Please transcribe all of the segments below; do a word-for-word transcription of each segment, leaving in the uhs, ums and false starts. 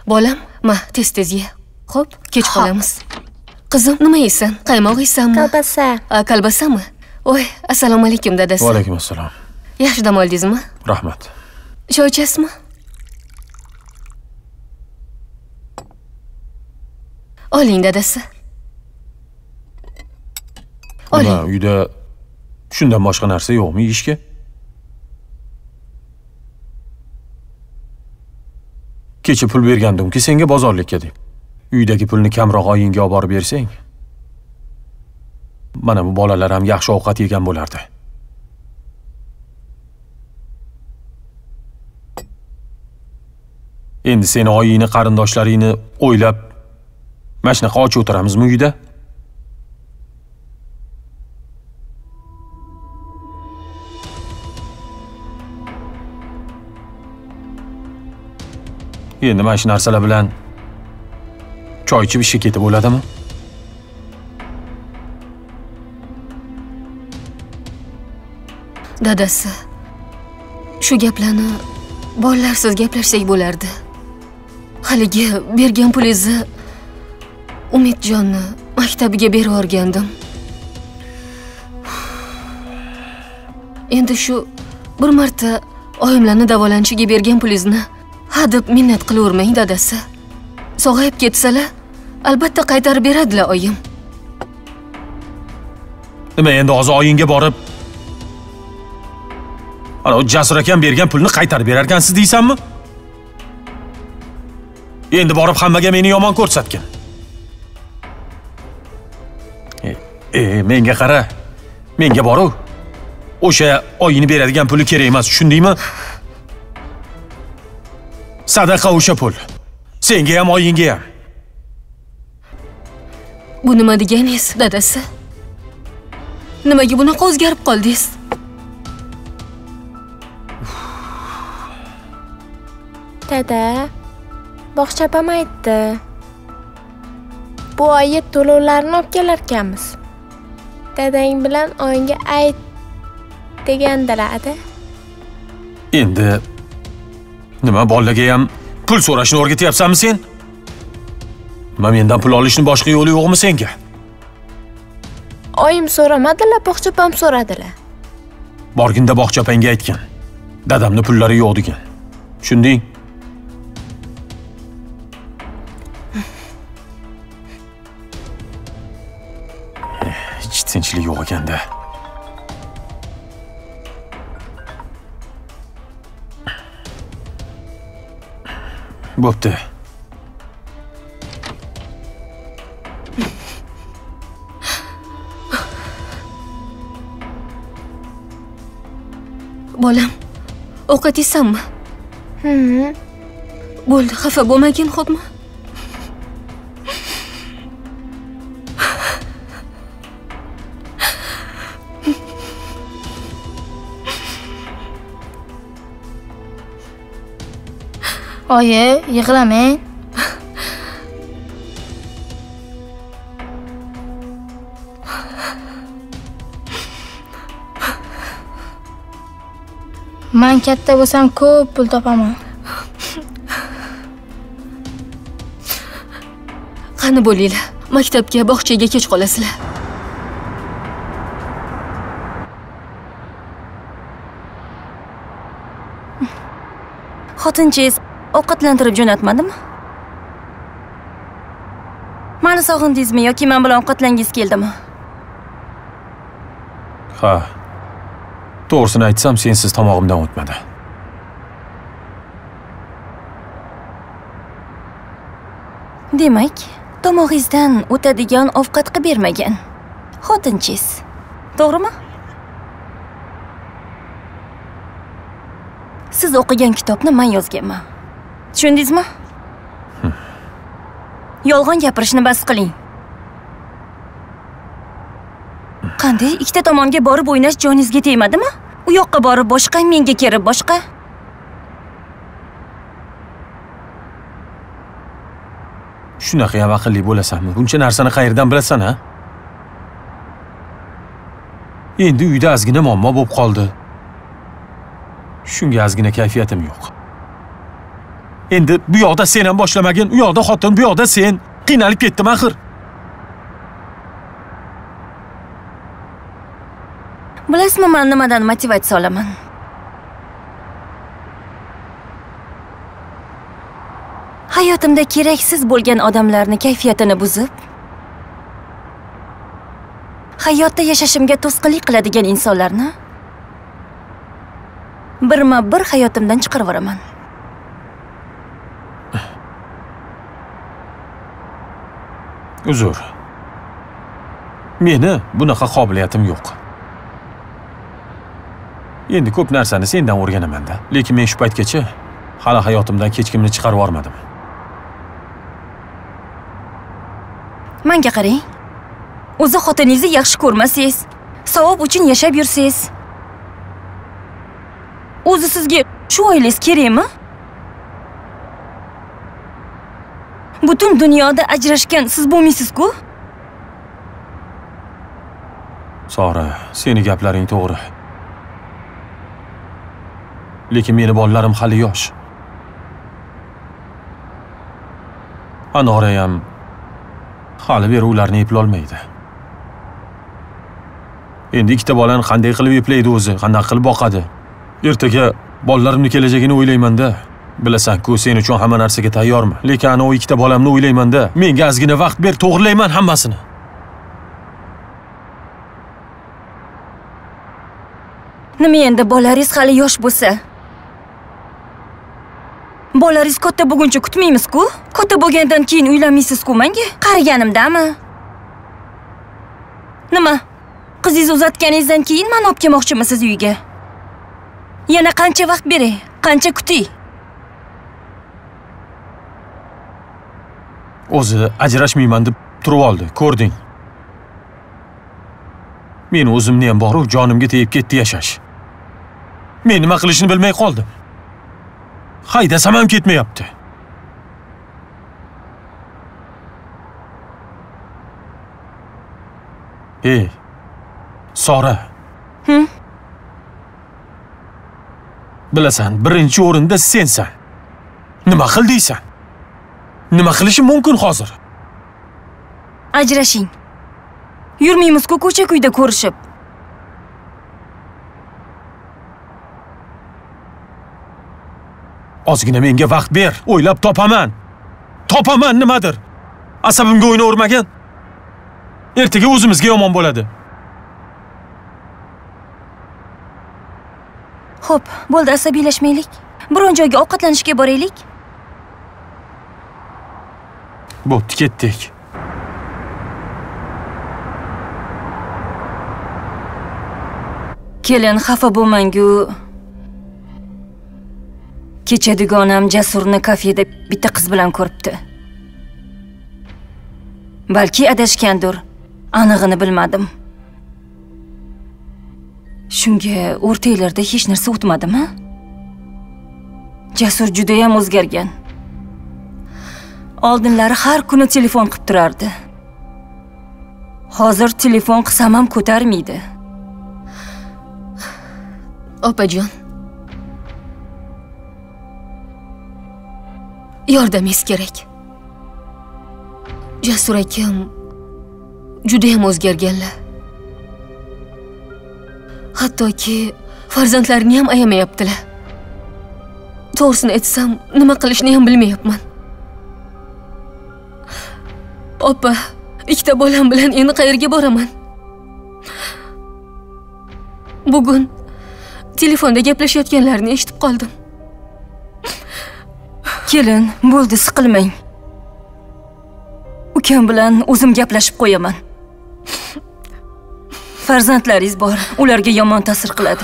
Bolam, ma, tez-tez ye. Xo'p, kech qolamiz. Qizim, nima yeysan? Qaymoq yeysanmi? Kolbasa. Kolbasami? Voy, assalomu alaykum dadasi. Va alaykum assalom. Yaxshi dam oldingizmi? Rahmat. Choy ichasizmi? Oling dadasi. Nima, uyda shundan boshqa narsa yo'qmi yeyishga? Kecha pul bergandim-ki senga bozorlikka deb. Uydagi pulni kamroq oyingga olib borib bersang, mana bu bolalar ham yaxshi ovqat yegan bo'lardi. Endi seni oyingni, qarindoshlaringni o'ylab mana shunaqa och o'tiramizmi uyda? Endi mana shu narsalar bilan choy ichib ishga ketib bo'ladimi? Dadasi, shu gaplarni bolalarsiz gaplashsak bo'lardi. Haligi bergan pulingizni Umidjonni maktabiga berib o'rgandim. Endi shu bir marta oyimlarni davolanishiga bergan pulingizni hadeb minnat qilavermang dadasi. Sog'ayib ketsalar, albatta qaytarib beradilar oyim. Nima endi hozir oyingga borib, ana o Jasur akam bergan pulni qaytarib berar ekansiz deysanmi? Endi borib hammaga meni yomon ko'rsatgin. E, e menga qara. Menga boruv. O'sha oyini beradigan puli kerak emas, tushundingmi? Sadaqa o'sha pul. Senga ham, oyingga ham. Bu nima deganingiz, dadasi? Nimaga bunaqa o'zgarib qoldingiz? Dada, bog'chapam aytdi. Bu oyi to'lovlarni olib kelar ekanmiz. Dadang bilan oyinga ayt degandilar-da. Endi nima, bolaga ham pul so'rashni o'rgatyapsanmi sen? Nima, mendan pul olishning boshqa yo'li yo'qmi senga? Oyim so'ramadilar, bog'chapam so'radilar. Borginda bog'chapanga aytgan. Dadamning pullari yo'q degan. Tushunding? Hech tinchlik yo'q ekanda. Bo'pti. Bolam, ovqat yeysanmi? Hı. Bo'ldi, xafa bo'lmagin, xo'pmi? Oyi, yig'lamang. Men katta bo'lsam ko'p pul topaman. Qani bo'linglar, maktabga, bog'chaga kech qolasizlar. Xotinchingiz ovqatlantirib jo'natmadimi? Meni sog'indingizmi yoki men bilan ovqatlangingiz keldimi? Ha. To'g'risini aytsam, sensiz tomog'imdan o'tmadi. Demak, tomog'ingizdan o'tadigan ovqat qilib bermagan xotinchingiz. To'g'rimi? Siz o'qigan kitobni men yozganman. Tushundingizmi? Yolg'on gapirishni bas qiling. Qanday ikkita tomonga borib o'ynash joningizga tegmadimi? U yoqqa borib boshqa, menga kelib boshqa. Shunaqa ham aqlli bo'lasanmi? Buncha narsani qayerdan bilasan, ha? Endi uyda ozgina muammo bo'lib qoldi. Shunga ozgina kayfiyatim yo'q. Endi bu yoqda sen ham boshlamagin, u yoqda xotin, bu yoqda sen. Qiynalib ketdim axir. Bilasizmi, men nimadan motivatsiya olaman? Hayotimda keraksiz bo'lgan odamlarni kayfiyatini buzib, hayotda yashashimga to'sqinlik qiladigan insonlarni birma-bir hayotimdan chiqarib yuboraman. Uzr. Meni bunaqa qobiliyatim yo'q. Endi ko'p narsani sendan o'rganaman-da, lekin men shu paytgacha hali hayotimdan hech kimni chiqarib yubormadim. Menga qarang. O'zi xotiningizni yaxshi ko'rmasangiz, savob uchun yashab yursangiz, o'zi sizga shu oilangiz kerakmi? Butun dunyoda ajrashgan siz bo'lmaysiz-ku? Sora, seni gaplaring to'g'ri. Lekin meni bolalarim hali yosh. Anora ham hali beri ularni eplolmaydi. Endi ikkita bolani qanday qilib eplaydi o'zi, qanday qilib boqadi? Ertaga bolalarimning kelajagini o'ylayman-da. Bilasan-ku, sen uchun hamma narsaga tayyorman. Lekin ana o ikkita bolamni o'ylayman-da. Menga ozgina vaqt ber, to'g'rilayman hammasini. Nima endi bolalaringiz hali yosh bo'lsa? Bolalaringiz katta bo'lguncha kutmaymiz-ku? Katta bo'lgandan keyin uylanmaysiz-ku menga? Qariganimdami? Nima? Qizingiz uzatganingizdan keyin men olib kelmoqchimisiz uyga? Yana qancha vaqt beray? Qancha kuting? O'zi ajrashmayman deb turib oldi, ko'rding. Men o'zimni ham bor-u, jonimga tegib ketdi yashash. Men nima qilishni bilmay qoldim. Haydasam ham ketmayapti. Ey, Sora. Hm? Bilasan, birinchi o'rinda sensan. Nima qil deysan? Nima qilishim mumkin hozir? Ajrashing. Yurmaymiz-ku ko'cha-kuyda ko'rishib. Ozgina menga vaqt ber, o'ylab topaman. Topaman nimadir. Asabimga o'yna o'rmagan. Ertaga o'zimizga yomon bo'ladi. Xo'p, bo'ldi, asabiylashmaylik. Biron joyga ovqatlanishga boraylik. Bo'pti, ketdik. Kelin, xafa bo'lmang-ku. Kecha dugonam Jasurni kafeda bitta qiz bilan ko'ribdi. Balki adashgandir. Anig'ini bilmadim. Shunga o'rtalarida hech narsa o'tmadimi? Jasur juda ham o'zgargan. Oldinlari har kuni telefon qilib turardi. Hozir telefon qilsam ham ko'tarmaydi. Opajon. Yordamingiz kerak. Jasur akam juda ham o'zgarganlar. Hattoki farzandlarini ham ayamayaptilar. To'g'risini aytsam, nima qilishni ham bilmayapman. Opa, ikkita bolam bilan endi qayerga boraman? Bugun telefonda gaplashayotganlarini eshitib qoldim. Kelin, bo'ldi, siqilmang. Ukam bilan o'zim gaplashib qo'yaman. Farzandlaringiz bor, ularga yomon ta'sir qiladi.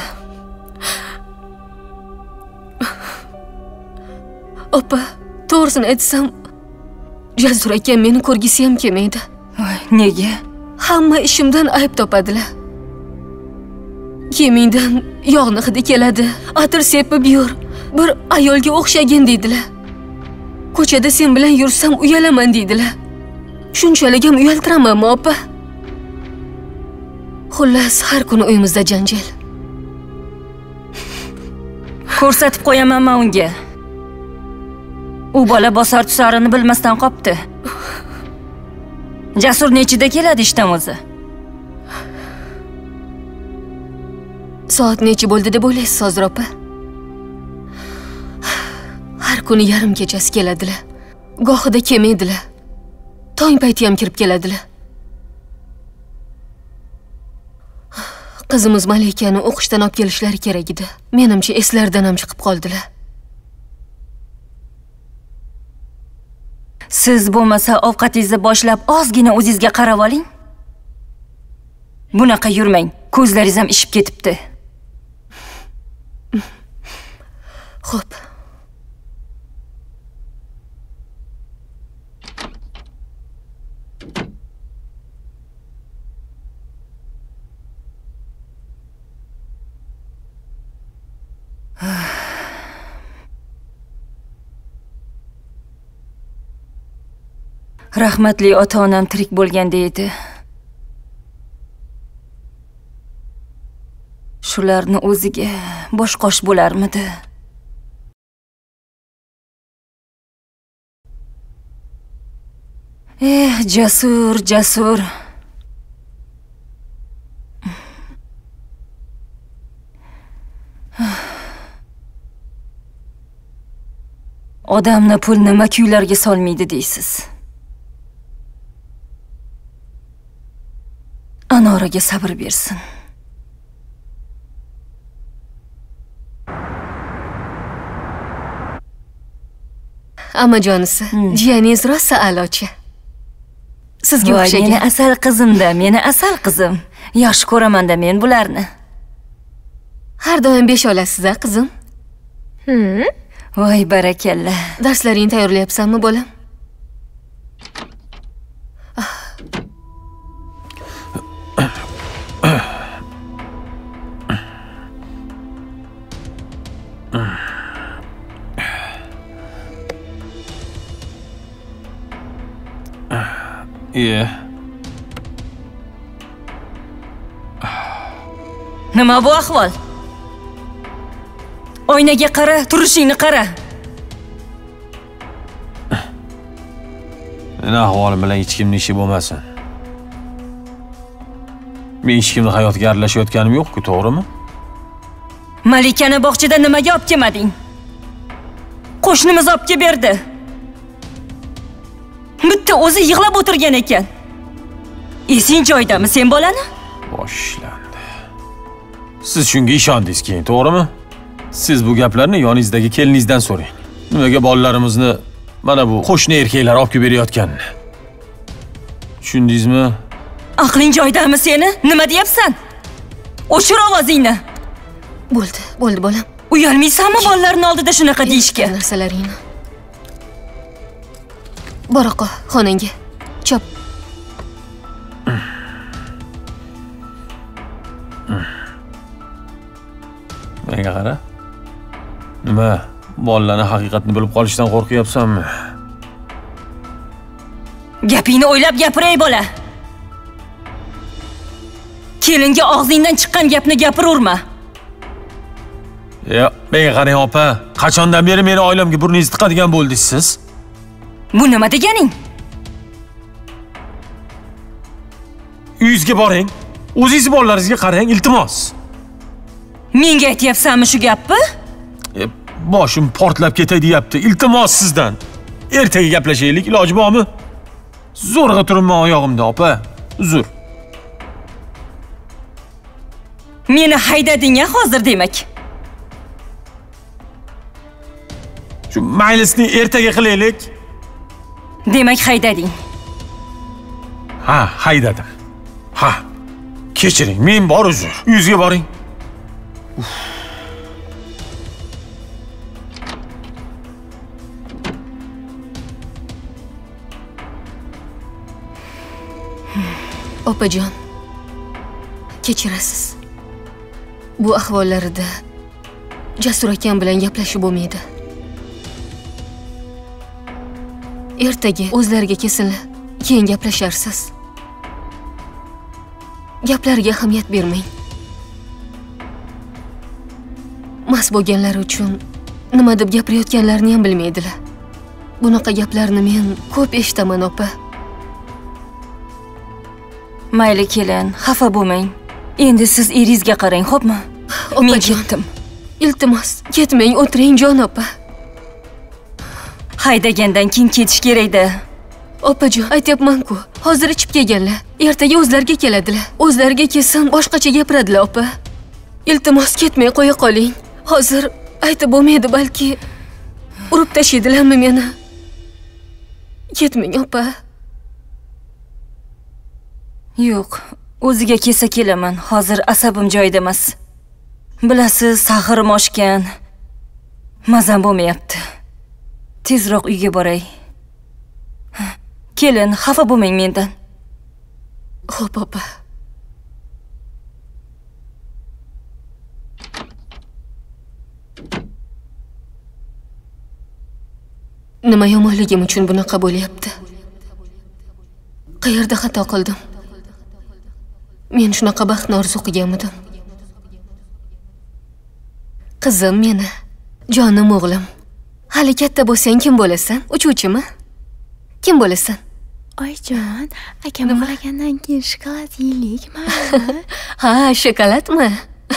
Opa, to'g'risini aytsam, Jasur akam meni ko'rgisi ham kelmaydi. Voy, nega? Hamma ishimdan ayb topadilar. Kiyimingdan yog'ni hidi keladi, atir sepib yur, bir ayolga o'xshagin deydilar. Ko'chada sen bilan yursam uyalaman deydilar. Shunchalik ham uyaltiramanmi, opa? Xullas, har kuni uyimizda janjal. Ko'rsatib qo'yaman men unga. U bola bosar tusarini bilmasdan qopti. Jasur nechida keladi ishdan o'zi? Soat necha bo'ldi deb o'ylaysiz, hozir opa? Har kuni yarim kechasi keladilar. Gohida kelmaydilar. Tong payti ham kirib keladilar. Qizimiz Malikani o'qishdan olib kelishlari kerak edi. Menimcha eslaridan ham chiqib qoldilar. Siz bo'lmasa ovqatingizni boshlab ozgina o'zingizga qarab oling. Bunaqa yurmang. Ko'zlaringiz ham ishib ketibdi. Xo'p. Rahmatli ota-onam tirik bo'lganda edi. Shularni o'ziga bosh-qosh bo'larmidi? Eh, Jasur, Jasur. Odamni pul nima kuylarga solmaydi deysiz. Anoraga sabr bersin. Amajonisi, jiyaningiz rosa a'lochi. Sizga o'xshagan. Meni asal qizimda, meni asal qizim. Yaxshi ko'raman-da men bularni. Har doim besh olasiz-a, qizim? Hmm. Voy, barakalla. Darslaringni tayyorlayapsanmi, bolam? Yeah. Nima bu ahvol? Oynaga qara, turishingni qara. Meni ahvolim bilan hech kimning ishi bo'lmasin. Men hech kimning hayotiga aralashayotganim yo'q-ku, to'g'rimi? Malikani bog'chada nimaga olib kelmading? Qo'shnimiz olib kelib berdi. Bitta o'zi yig'lab o'tirgan ekan. Esing joydami sen bolani? Boshlandi. Siz shunga ishondingiz keyin, to'g'rimi? Siz bu gaplarni yoningizdagi keliningizdan so'rang. Nimaga bolalarimizni mana bu qo'shni erkaklar olib kelib berayotganini? Tushundingizmi? Aqling joydami seni? Nima deyapsan? O'shir ovozingni. Bo'ldi, bo'ldi bolam. Uyalmaysanmi bolalarning oldida shunaqa deyishga? Narsalaringni. Boroqo, xonangga. Chop. Menga qara. Nima? Bolalarning haqiqatni bilib qolishdan qo'rqyapsanmi? Gapingni o'ylab gapiray bola. Kelinga og'zingdan chiqqan gapni gapiraverma. Yo'q, menga qarang opa. Qachondan beri meni oilamga burningizni tiqadigan bo'ldingiz siz? Bu nima deganing? Uyingizga boring. O'zingiz bolalaringizga qarang, iltimos. Menga aytyapsanmi shu gapni? E, boshim portlab ketay deyapti. Iltimos sizdan. Ertaga gaplashaylik, iloji bormi? Zo'rg'a turibman oyog'imda, opa. Uzr. Meni haydading-a hozir demak. Shu maylisni ertaga qilaylik. Demak haydading. Ha, haydadim. Ha. Kechiring, men bor uzr. Uyingizga boring. Uf. Opajon, kechirasiz. Bu ahvollarida Jasur akam bilan gaplashib bo'lmaydi. Ertaga o'zlariga kelsinlar, keyin gaplasharsiz. Gaplarga ahamiyat bermang. Mas bo'lganlari uchun nima deb gapirayotganlarini ham bilmaydilar. Bunaqa gaplarni men ko'p eshitaman, opa. Mayli kelin, xafa bo'lmang. Endi siz eringizga qarang, xo'pmi? Men ketdim. Iltimos, ketmang, o'tiring jon opa. Haydagandan keyin ketish kerak-da. Opajon, aytyapman-ku, hozir ichib kelganlar. Ertaga o'zlariga keladilar. O'zlariga kelsam, boshqacha gapiradilar, opa. Iltimos, ketmay qo'ya qoling. Hozir aytib bo'lmaydi, balki urib tashlaydilarmi meni? Ketmang, opa. Yo'q, o'ziga kelsa kelaman. Hozir asabim joyida emas. Bilasiz, sahirim oshgan. Mazam bo'lmayapti. Tezroq uyga boray. Kelin, xafa bo'lmang mendan. Xo'p, opa. Nima yomonligim uchun bunaqa bo'lyapti? Qayerda xato qildim? Men shunaqa baxtni orzu qilganmidim. Qizim meni, jonim o'g'lim. Hali katta bo'lsang kim bo'lasan? Uchuvchimi? Kim bo'lasan? Oyjon, akam uxlagandan keyin shokolad yeylikmi? Ha, shokoladmi?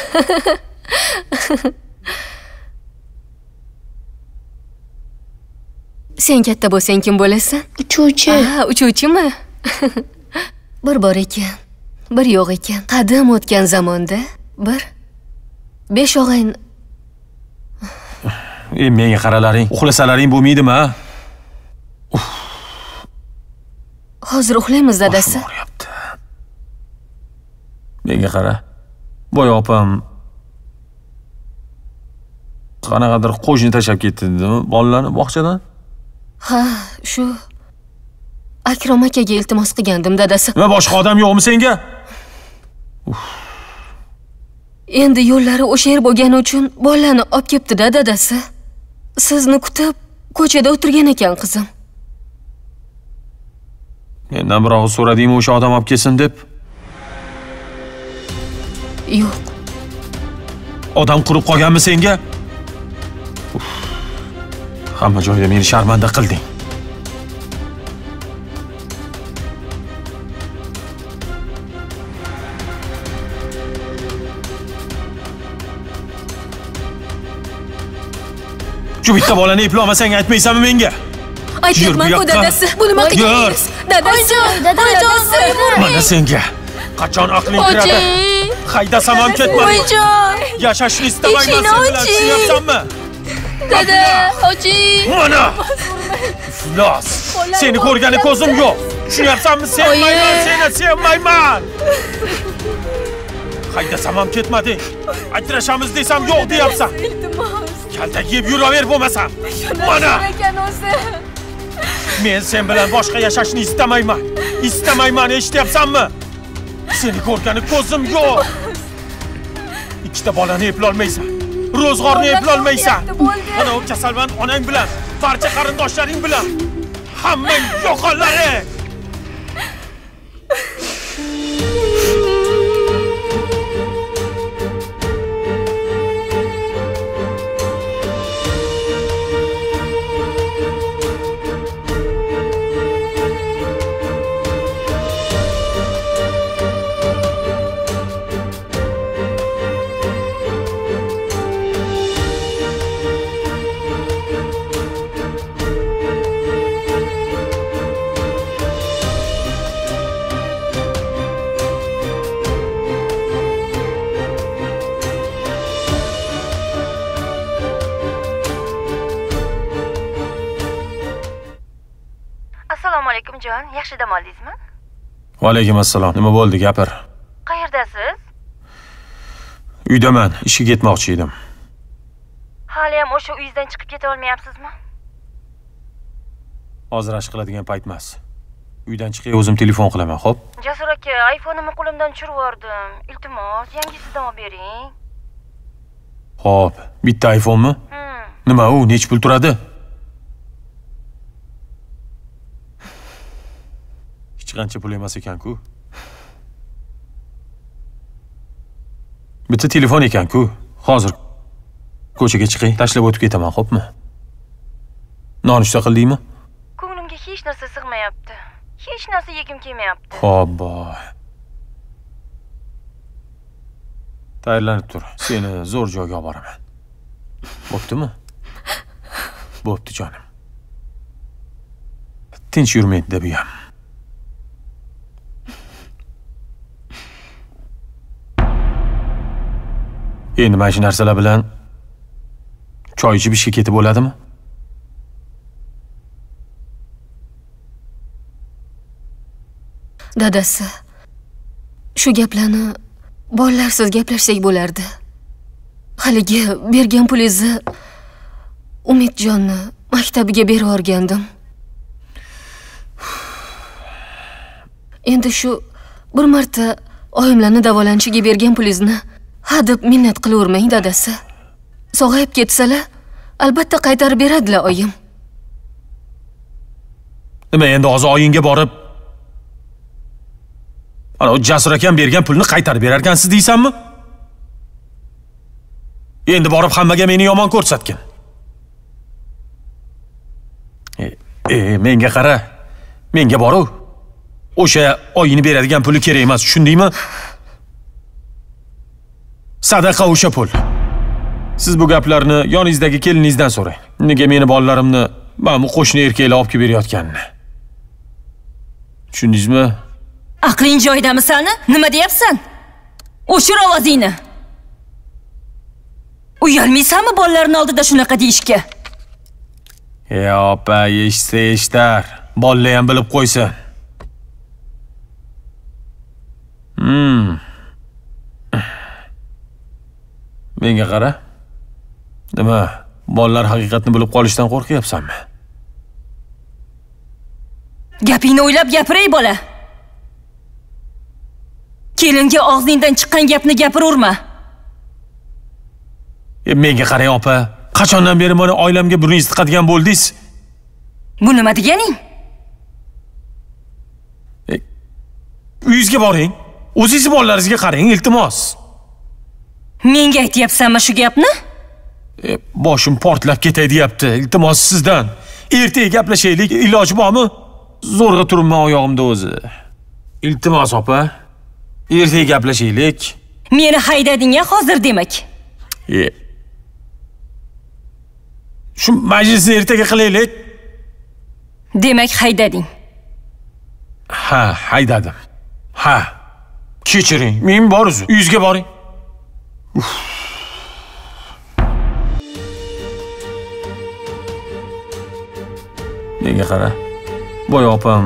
Sen katta bo'lsang kim bo'lasan? Uchuvchi. Ha, uchuvchimi? Bir bor ekan, bir yo'q ekan. Qadim o'tgan zamonda bir besh og'ayn. Ey, menga qaralaring. Uxlasalaring bo'lmaydimi, ha? Hozir uxlaymiz, dadasi. Menga qara. Boy opam qanaqadir qo'shni tashlab ketdimi bolalarni bog'chadan? Ha, shu Akrom akaga iltimos qilgandim, dadasi. Nima, boshqa odam yo'qmi senga? Endi yo'llari o'sha yer bo'lgani uchun bolalarni olib kelibdi-da, dadasi. Sizni kutib ko'chada o'tirgan ekan qizim. Mendan bir og'iz so'radingmi o'sha odam olib kelsin deb? Yo'q. Odam qurib qolganmi senga? Hamma joyda meni sharmanda qilding. Shu bitta bolani eplolmasang aytmaysanmi menga? Aytyapman-ku, dadasi. Bu nima qilyapsiz? Dadasi, dadasi. Mana senga qachon aqling kiradi? Haydasam ham ketmadi. Oyjon, Yashashni istamayman sen bilan, tushunyapsanmi? Dada, oching. Mana! Iflos! Seni ko'rgani ko'zim yo'q. Tushunyapsanmi? Sevmayman seni, sevmayman. Haydasam ham ketmading. Ajrashamiz desam yo'q deyapsan. Kaltak yeb yuraver bo'lmasam. Mana! Men sen bilan boshqa yashashni istamayman. Istamayman, eshityapsanmi? Seni ko'rgani ko'zim yo'q. Ikkita bolani eplolmaysan. Ro'zg'orni eplolmaysan. Mana u kasalmand onang bilan, barcha qarindoshlaring bilan hammang yo'qollaring. Assalomu alaykum jon, yaxshi dam oldingizmi? Va alaykum assalom. Nima bo'ldi, gapir. Qayerdasiz? Uydaman, ishga ketmoqchi edim. Hali ham o'sha uyingizdan chiqib keta olmayapsizmi? Hozir ash qiladigan payt emas. Uydan chiqay, o'zim telefon qilaman, xo'p? Jasur aka, iPhone'imni qo'limdan tushirib yubordim. Iltimos, yangisidan olib bering. Xo'p, bitta iPhone'mi? Hmm. Nima u, nech pul turadi? Hech qancha pul emas ekan-ku. Bitta telefon ekan-ku. Hozir ko'chaga chiqing, tashlab o'tib ketaman, xo'pmi? Nonushta qildingmi? hech narsa sig'mayapti. Hech narsa yegim kelmayapti. Hobbo. Tayyorlanib tur. Seni zo'r joyga olib boraman. Bo'ptimi? Bo'pti jonim. Tinch yurmaydi deb uyam. Endi mana shu narsalar bilan choy ichib ishga ketib bo'ladimi? Dadasi, shu gaplarni bolalarsiz gaplashsak bo'lardi. Haligi bergan pulingizni Umidjonni maktabiga berib yuborgandim. Endi shu bir marta oyimlarni davolanishiga bergan pulingizni hadeb minnat qilavermang dadasi. Sog'ayib ketsalar, albatta qaytarib beradilar oyim. Nima endi hozir oyingga borib ana o Jasur akam bergan pulni qaytarib berarkansiz deysanmi? Endi borib hammaga meni yomon ko'rsatgin. E, e menga qara. Menga boru. O'sha oyini beradigan puli kerak emas, tushundingmi? Sadaqa o'sha pul. Siz bu gaplarni yoningizdagi keliningizdan so'rang. Nega meni bolalarimni mana bu qo'shni erkaklar olib kelib berayotganini. Tushundingizmi? Aqling joyidami sani? Nima deyapsan? O'shir ovozingni. Uyalmaysanmi bolalarning oldida shunaqa deyishga? E opa, eshitsa eshitar. Bolalar ham bilib qo'ysin. Hmm. Menga qara. Nima, bolalar haqiqatni bilib qolishdan qo'rqyapsanmi? Gapingni o'ylab gapiray bola. Kelinga og'zingdan chiqqan gapni gapiraverma. E menga qarang opa, qachondan beri meni oilamga burningiz tiqadigan bo'ldingiz? Bu nima deganing? E, uyingizga boring. O'zingiz bolalaringizga qarang, iltimos. Menga aytyapsanmi shu gapni? E, boshim portlab ketay deyapti. Iltimos sizdan. Ertaga gaplashaylik, iloji bormi? Zo'rg'a turibman oyog'imda o'zi. Iltimos opa. Ertaga gaplashaylik. Meni haydading-a hozir demak. E. Shu majlisni ertaga qilaylik. Demak haydading. Ha, haydadim. Ha. Kechiring, men bor o'zi. Uyingizga boring. Uf. Menga qara. Boy opam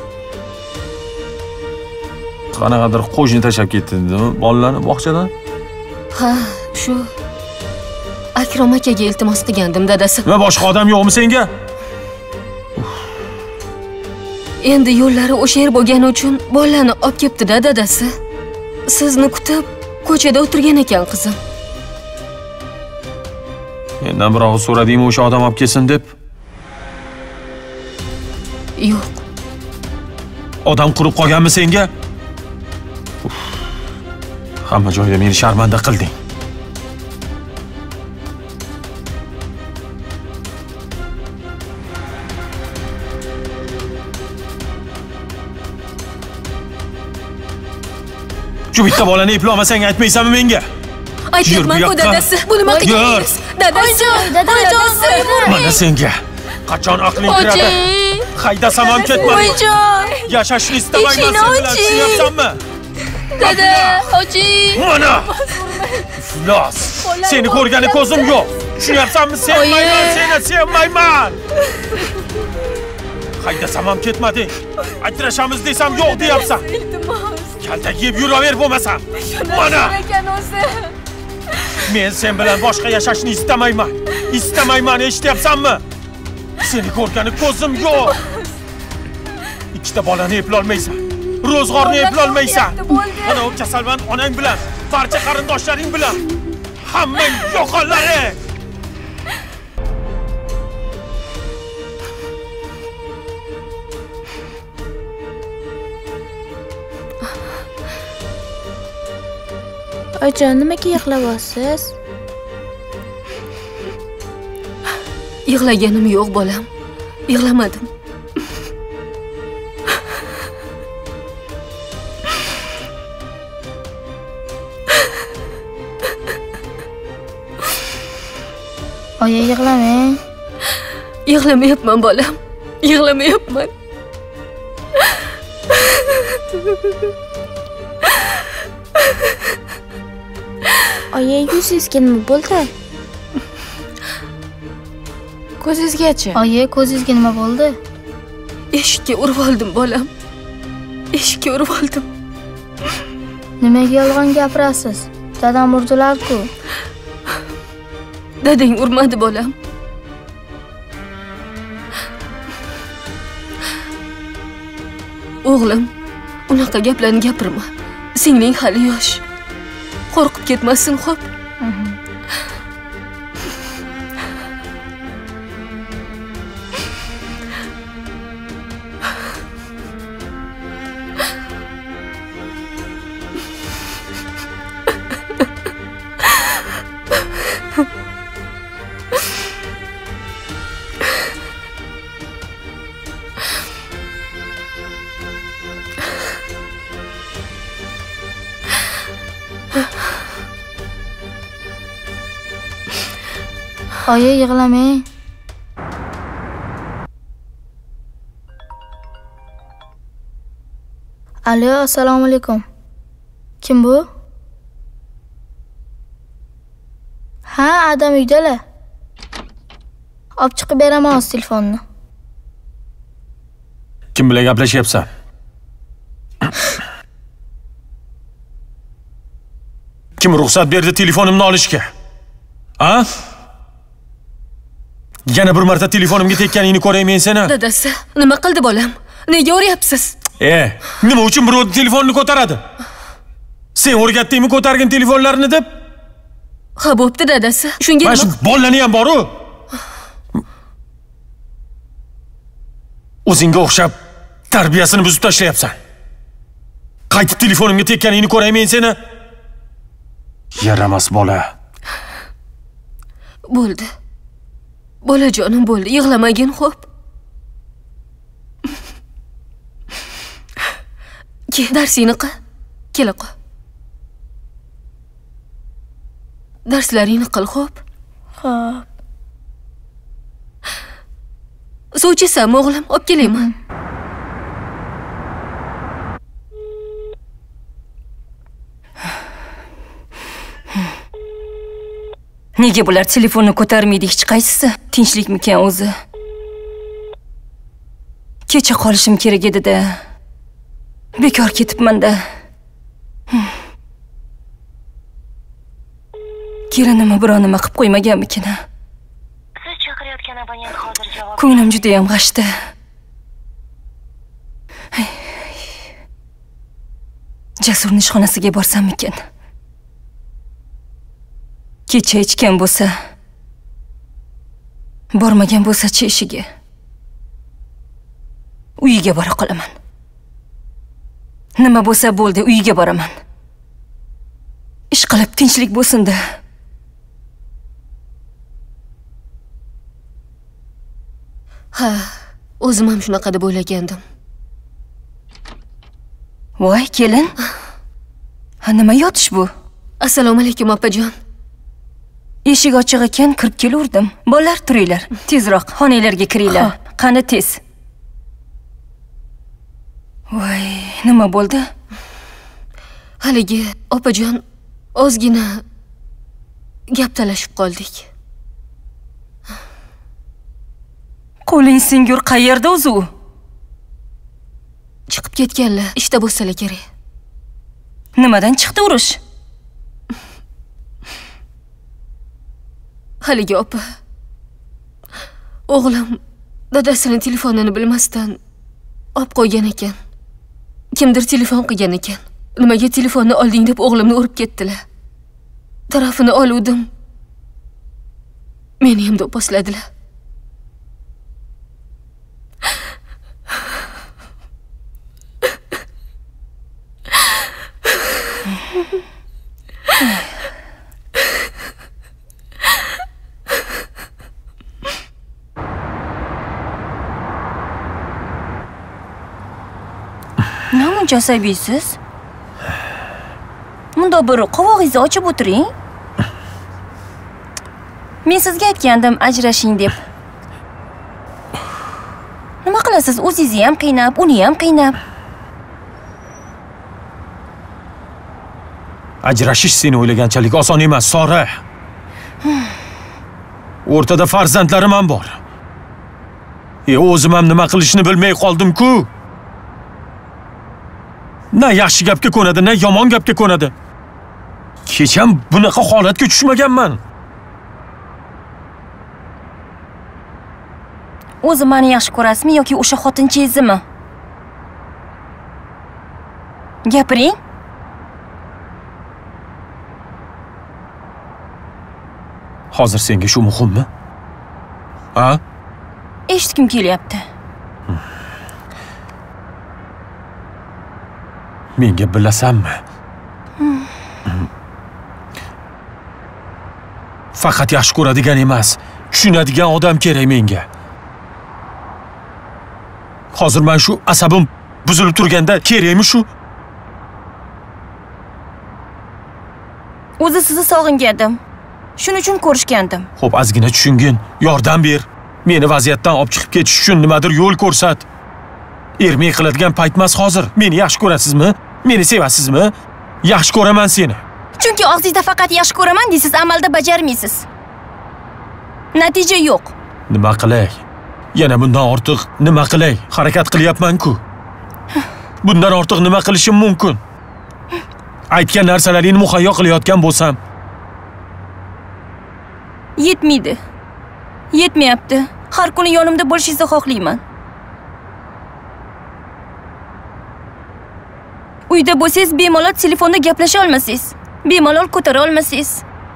qanaqadir qo'shni tashab ketdimi bolalarni bog'chadan? Ha, shu Akrom akaga iltimos qilgandim dadasi. Va boshqa odam yo'qmi senga? Endi yo'llari o'sha yer bo'lgani uchun bolalarni olib ketdi-da dadasi. Sizni kutib ko'chada o'tirgan ekan qizim. Mendan birov so'radingmi o'sha odam olib kelsin deb? Yo'q. Odam qurib qolganmi senga? Uf. Hamma joyda meni sharmanda qilding. Shu bitta bolani eplolmasang aytmaysanmi menga? Aytmayman-ku dadasi. Bu nima qilyapsiz? Dadasi, dadasi. Mana senga qachon aqling kiradi? Haydasam ham ketmayman. Oyijon. Yashashni istamayman sen bilan, tushunyapsanmi? Dada, ochi. Mana! Iflos. Seni ko'rgani ko'zim yo'q. Tushunyapsanmi? Sevmayman seni, sevmayman. Haydasam ham ketmading. Ajrashamiz desam yo'q deyapsan. Kaltak yeb yuraver bo'lmasam. Mana! Men sen bilan boshqa yashashni istamayman. Istamayman, eshityapsanmi? Seni ko'rgani ko'zim yo'q. Ikkita bolani eplolmaysan. Ro'zg'orni eplolmaysan. Ana u kasalmand onang bilan, barcha qarindoshlaring bilan hammang yo'qollaring. Oyijon, nimaga yig'layapsiz? Yig'laganim yo'q bolam. Yig'lamadim. Oyi, yig'lamang. Yig'lamayapman bolam. Yig'lamayapman. Oyi, yuzingizga nima bo'ldi? Ko'zingizgachi? Oyi, ko'zingizga nima bo'ldi? Eshikka urib oldim bolam. Eshikka urib oldim. Nimaga yolg'on gapirasiz? Dadam urdilar-ku. Dadang urmadi bolam. O'g'lim, unaqa gaplarni gapirma. Singling hali yosh. Qo'rqib ketmasin, xo'p? Oyi, yig'lamang. Alo, assalomu alaykum. Kim bu? Ha, adam uydalar. Olib chiqib beraman o'z telefonni. Kim bilan gaplashyapsan? Kim ruxsat berdi telefonimni olishga? Ha? Yana bir marta telefonimga tekkaningni ko'ray men seni. Dadasi, nima qildi bolam? Nega o'ryapsiz? E, nima uchun birov telefonni ko'taradi? Sen o'rgatdingmi ko'targin telefonlarni deb? Ha, bo'pti dadasi. Shunga mana shu bollarni ham bor-ku. O'zingga o'xshab tarbiyasini buzib tashlayapsan. Qaytib telefonimga tekkaningni ko'ray men seni. Yaramas bola. Bo'ldi. Bolajonim bo'ldi, yig'lamagin, xo'p? Ke, darsingni qil. Kela qol. Darslaringni qil, xo'p? Xo'p. Suv ichasanmi, o'g'lim? Olib kelaymi? Nega bular telefonni ko'tarmaydi hech qaysisi? Tinchlikmikan o'zi? Kecha qolishim kerak edi-da. Bekor ketibman-da. Kelinimni biror nima qilib qo'ymaganmikin? Siz chaqirayotgan abonent hozir javob. Ko'nglim juda ham g'ashda. Jasurning ishxonasiga borsammikin? Kecha ichgan bo'lsa, bormagan bo'lsa-chi ishiga. Uyiga bora qolaman. Nima bo'lsa bo'ldi, uyiga boraman. Ish qilib tinchlik bo'lsin-da. Ha, o'zim ham shunaqa deb o'ylagandim. Voy, kelin. Ha, nima yotish bu? Assalomu alaykum, opajon. Eshik ochiq ekan, kirib kelurdim. Bolalar, turinglar. Tezroq xonanglarga kiringlar. Qani tez. Voy, nima bo'ldi? Haligi opajon, ozgina gap talashib qoldik. Qo'ling singur qayerda o'zi u? Chiqib ketganlar, ishda bo'lsalar kerak. Nimadan chiqdi urush? Haligi opa. O'g'lim dadasining telefonini bilmasdan olib qo'ygan ekan. Kimdir telefon qilgan ekan. Nimaga telefonni olding deb o'g'limni urib ketdilar. Tarafini oluvdim. Meni ham do'pposladilar. Namuncha asabiysiz? Bunda bir qovog'ingizni ochib o'tiring. Men sizga aytgandim ajrashing deb. Nima qilasiz? O'zingizni ham qiynab, uni ham qiynab. Ajrashish seni o'ylaganchalik oson emas, Sora. O'rtada farzandlarim ham bor. E, o'zim ham nima qilishni bilmay qoldim-ku. Na yaxshi gapga ko'nadi, na yomon gapga ko'nadi. Hech ham bunaqa holatga tushmaganman. O'zi meni yaxshi ko'rasizmi yoki o'sha xotinchangizmi? Gapiring. Hozir senga shu muhimmi? Ha? Eshitgim kelyapti. Menga bilasanmi? Faqat yaxshi ko'radigan emas, tushunadigan odam kerak menga. Hozir men shu asabim buzilib turganda kerakmi shu? O'zi sizni sog'ingandim. Shuning uchun ko'rishgandim. Xo'p, ozgina tushungin, yordam ber. Meni vaziyatdan olib chiqib ketish uchun nimadir yo'l ko'rsat. Ermak qiladigan paytmas hozir. Meni yaxshi ko'rasizmi? Meni sevasizmi? Yaxshi ko'raman seni. Chunki og'zingizda faqat yaxshi ko'raman deysiz, amalda bajarmaysiz. Natija yo'q. Nima qilay? Yana bundan ortiq nima qilay? Harakat qilyapman-ku. Bundan ortiq nima qilishim mumkin? Aytgan narsalaringni muhayyo qilayotgan bo'lsam, yetmaydi. Yetmayapti. Har kuni yonimda bo'lishingizni xohlayman. Uyda bo'lsangiz bemalol telefonda gaplasha olmasangiz, bemalol ko'tara olmasangiz.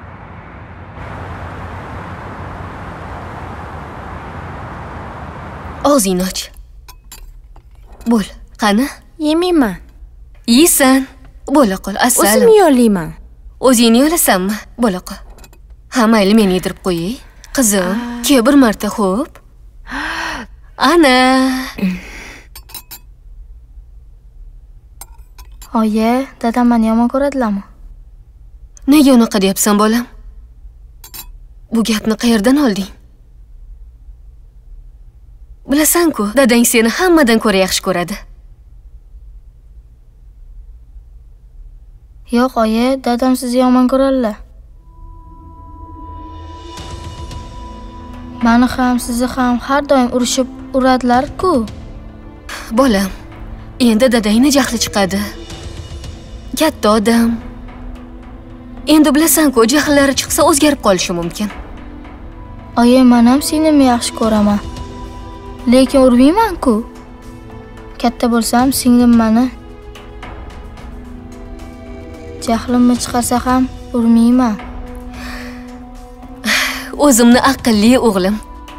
Og'zingni och. Bo'l, qani? Yemayman. Yeysan. Bo'la qol, assalam. O'zim yo'layman. O'zingni yo'lasanmi? Bo'la qol. Ha, mayli, men yedirib qo'yay. Qizim, ke bir marta xo'p. Ana. Oyi, dadam meni yomon ko'radilarmi? Nega unaqa deyapsan, bolam? Bu gapni qayerdan olding? Bilasan-ku, dadang seni hammadan ko'ra yaxshi ko'radi. Yo'q, oyi, dadam sizni yomon ko'radilar. Meni ham, sizni ham har doim urishib uradilar-ku. Bolam, endi dadangni jahli chiqadi. Katta odam. Endi bilasan-ku, jahllari chiqsa o'zgarib qolishi mumkin. Oyi, men ham seni yaxshi ko'raman. Lekin urmayman-ku. Katta bo'lsam, singlim meni. Jahlimni chiqarsa ham urmayman. O'zimni aqlli o'g'lim.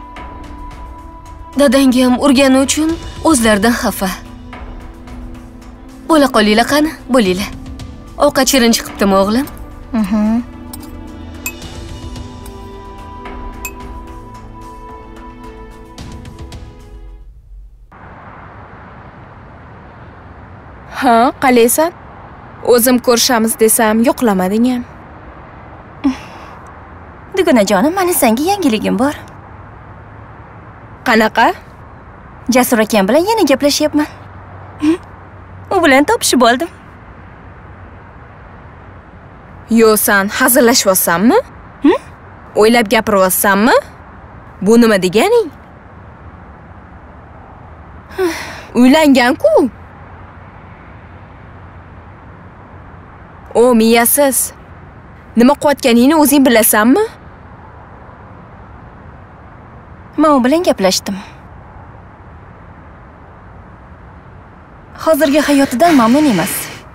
Dadangga ham urgani uchun o'zlaridan xafa. Bo'la qolinglar qani, bo'linglar. Ovqat shirin chiqibdimi o'g'lim? Mhm. Ha, qalaysan? O'zim ko'rishamiz desam, yo'qlamading ham. Dugunajonim, meni senga yangiligim bor. Qanaqa? Jasur akam bilan yana gaplashyapman. U bilan topishib oldim. Yo, sen hazillashyapsanmi? O'ylab gapiryapsanmi? Bu nima deganing? Uylangan-ku. O, miyasiz. Nima qilayotganingni o'zing bilasanmi? Men u bilan gaplashdim. Hozirgi hayotidan mamnun emas.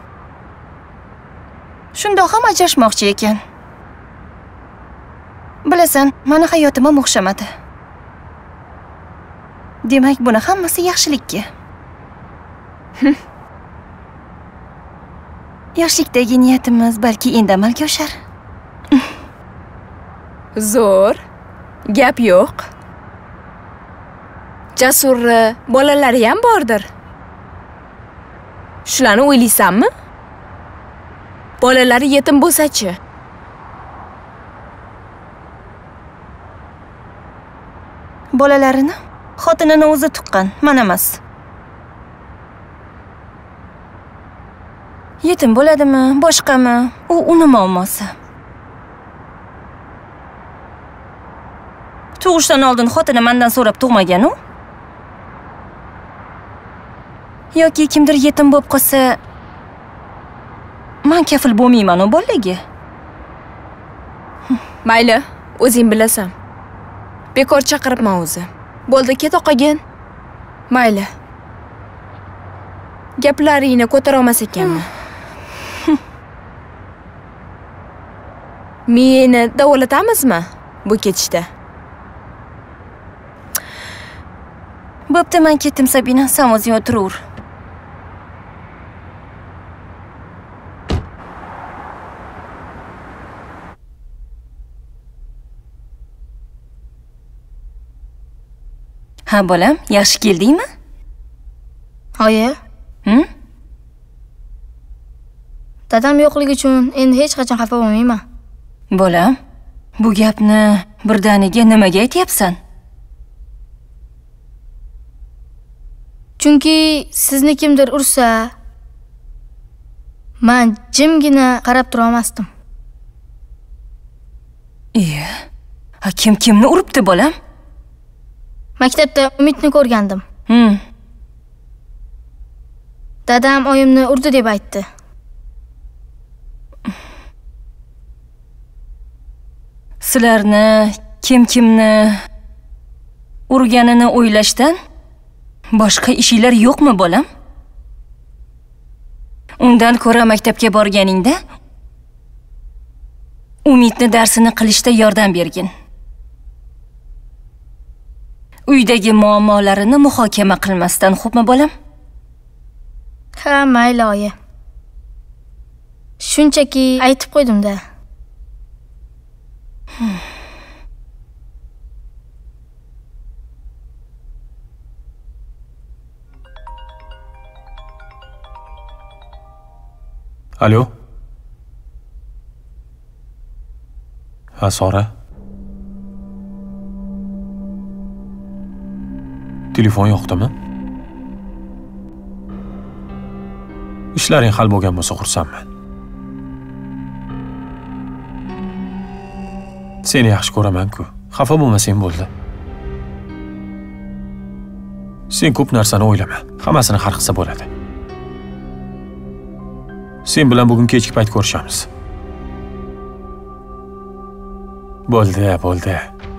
Shundoq ham ajrashmoqchi ekan. Bilasan, meni hayotim ham o'xshamadi. Demak, buni hammasi yaxshilikka. Yoshlikdagi niyatimiz balki endi amalga oshar. Zo'r. Gap yo'q. Jasur bolalari ham bordir. Shularni o'ylaysanmi? Bolalari yetim bo'lsa-chi? Bolalarini xotinini o'zi tuqqan, men emas. Yetim bo'ladimi, boshqami? U uni muammosi. Tug'ishdan oldin xotini mendan so'rab tug'magan-u? Yoki kimdir yetim bo'lib qolsa, men kafil bo'lmayman u bolaga. Mayli, o'zing bilasan. Bekor chaqiribman o'zi. Bo'ldi, ket oqagin. Mayli. Gaplaringni ko'tara olmas ekanman. Meni davolatamizmi bu ketishda? Bo'pti, men ketdim Sabina, sen o'zing o'tiraver. Ha, bolam, yaxshi keldingmi? Oyi. Hm? Dadam yo'qligi uchun endi hech qachon xafa bo'lmayman. Bolam, bu gapni birdaniga nimaga aytyapsan? Chunki sizni kimdir ursa, men jimgina qarab tura olmasdim. Iya. Ha, kim kimni uribdi, bolam? Maktabda Umidni ko'rgandim. Hm. Dadam oyimni urdi deb aytdi. Sizlarni kim kimni urganini o'ylashdan boshqa ishinglar yo'qmi, bolam? Undan ko'ra maktabga borganingda Umidni darsini qilishda yordam bergin. Uydagi muammolarini muhokama qilmasdan, xo'pmi, bolam? Ha, mayli oyi. Shunchaki aytib qo'ydim-da. Hmm. Alo. Ha, Sora. Telefon yo'qdimi? Ishlaring hal bo'lgan bo'lsa xursandman. Seni yaxshi ko'raman-ku. Xafa bo'lmasang bo'ldi. Sen ko'p narsani o'ylama. Hammasini hal qilsa bo'ladi. Sen bilan bugun kechki payt ko'rishamiz. Bo'ldi, bo'ldi.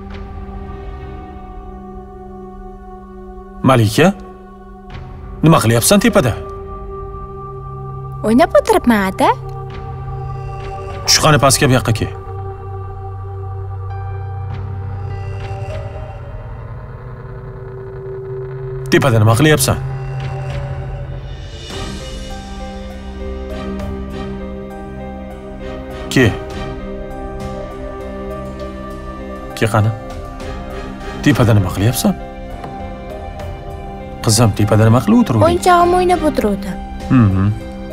Malika? Nima qilyapsan tepada? O'ynab o'tiribman, ata. Tushqani pastga bu yoqqa kel. Tepada nima qilyapsan? Ke. Ke qani? Tepada nima qilyapsan? Qizim, tepada nima qilib o'tiribsan? O'yinchog'im o'ynab o'tirdim. Mhm.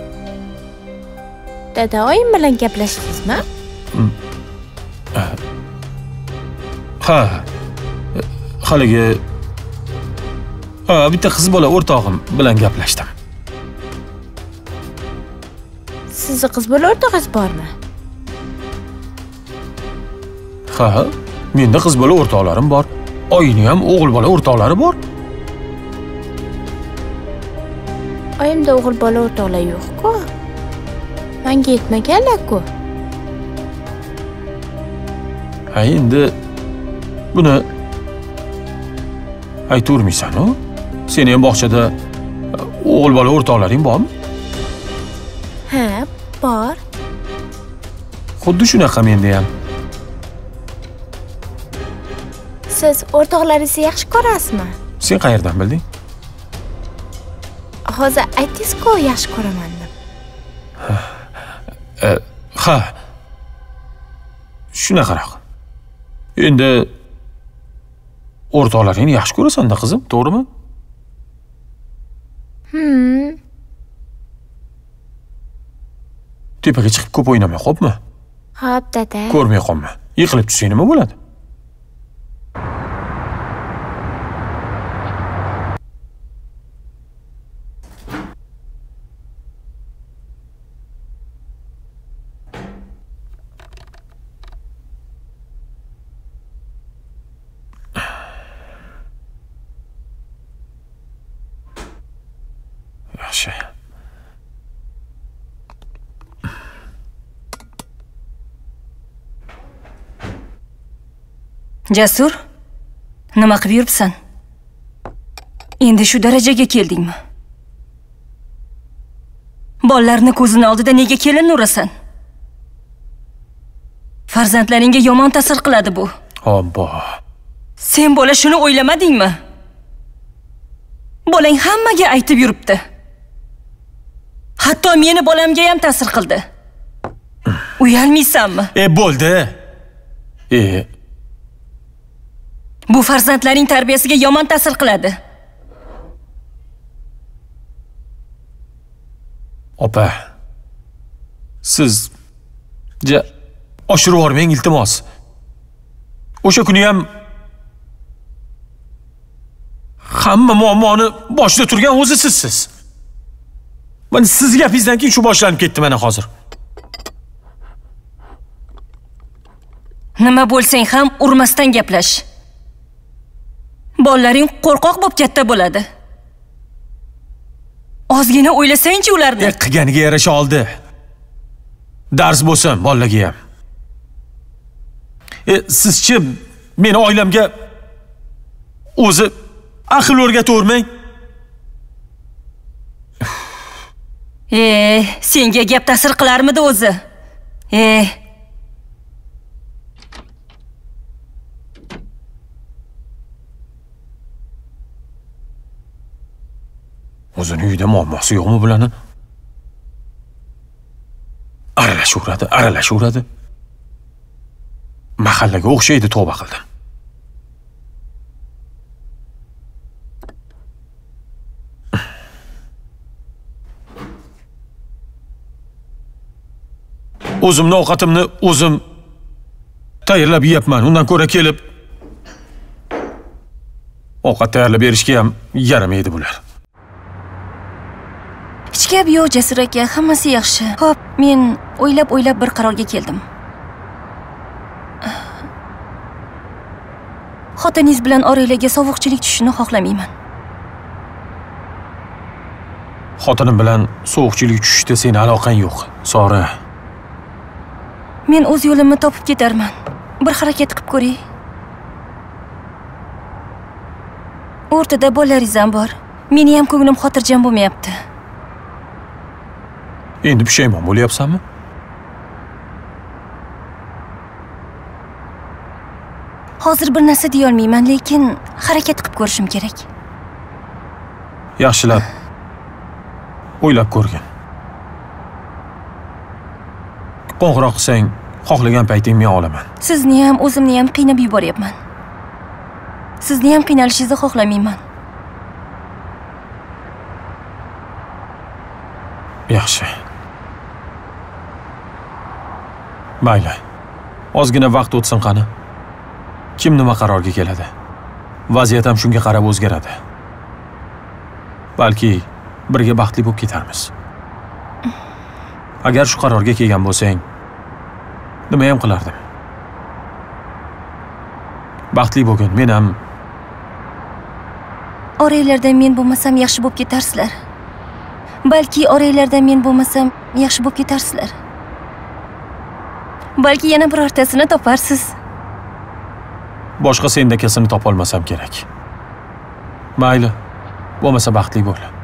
Dada, oyim bilan gaplashdingizmi? Ha. Haligi Ha, bitta qiz bola o'rtog'im bilan gaplashdim. Sizni qiz bola o'rtog'ingiz bormi? Ha, menda qiz bola o'rtoqlarim bor. Oyini ham o'g'il bola o'rtoqlari bor. Oyimda o'g'il bola o'rtoqlar yo'q-ku. Menga yetmaganlar-ku. Ha, endi buni ayturmaysan-ku? Seni ham bog'chada o'g'il bola o'rtoqlaring bormi? Ha, bor. Xuddi shunaqa menda ham. Siz o'rtoqlaringizni yaxshi ko'rasizmi? Sen qayerdan bilding? Hozir aytdingiz-ku, yaxshi ko'raman deb. Ha. Shunaqaroq. Endi o'rtoqlaringni yaxshi ko'rasan-da, qizim, to'g'rimi? Hmm. Tepaga chiqib ko'p o'ynama, xo'pmi? Xo'p, dada. Ko'rmay qolma. Yiqilib tushsang nima bo'ladi? Jasur, nima qilib yuribsan? Endi shu darajaga keldingmi? Bolalarni ko'zini oldida nega kelin urasan? Farzandlaringga yomon ta'sir qiladi bu. Obbo. Sen bola shuni o'ylamadingmi? Bolang hammaga aytib yuribdi. Hatto meni bolamga ham ta'sir qildi. Uyalmaysanmi? E bo'ldi. E Bu farzandlaring tarbiyasiga yomon ta'sir qiladi. Opa. Siz ja oshirib yubormang iltimos. O'sha kuni ham hamma muammoni boshida turgan o'zi sizsiz. Mana siz gapingizdan keyin shu boshlanib ketdi mana hozir. Nima bo'lsang ham urmasdan gaplash. Bolalaring qo'rqoq bo'lib katta bo'ladi. Ozgina o'ylasang-chi ularni. E, qilganiga yarasha oldi. Dars bo'lsin bolalarga ham. E, siz-chi meni oilamga o'zi aql o'rgatavermang. E, senga gap ta'sir qilarmidi o'zi? E, O'zini uyda muammosi yo'qmi bularni? Aralashaveradi, aralashaveradi. Mahallaga o'xshaydi, tavba qildim. O'zimni ovqatimni o'zim tayyorlab yeyapman. Undan ko'ra kelib ovqat tayyorlab berishga ham yaramaydi bular. Hech gap yo'q, Jasur aka, hammasi yaxshi. Xo'p, men o'ylab-o'ylab bir qarorga keldim. Xotiningiz bilan orangizga sovuqchilik tushishini xohlamayman. Xotinim bilan sovuqchilik tushishda seni aloqang yo'q, Sora. Men o'z yo'limni topib ketarman. Bir harakat qilib ko'ring. O'rtada bolalaringiz ham bor. Meni ham ko'nglim xotirjam bo'lmayapti. Endi pushaymon bo'lyapsanmi? Hozir bir narsa deya olmayman, lekin harakat qilib ko'rishim kerak. Yaxshilab o'ylab ko'rgin. Qo'ng'iroq qilsang, xohlagan payting men olaman. Sizni ham, o'zimni ham qiynab yuboryapman. Sizni ham qiynalishingizni xohlamayman. Yaxshi. Mayli. Ozgina vaqt o'tsin qani. Kim nima qarorga keladi? Vaziyat ham shunga qarab o'zgaradi. Balki birga baxtli bo'lib ketarmiz. Agar shu qarorga kelgan bo'lsang, nima ham qilardim? Baxtli bo'lgin, men ham oranglarda men bo'lmasam yaxshi bo'lib ketarsizlar. Balki oranglarda men bo'lmasam yaxshi bo'lib ketarsizlar. Balki yana birortasini toparsiz. Boshqa sendakasini topolmasam kerak. Mayli, bo'lmasa baxtli bo'l.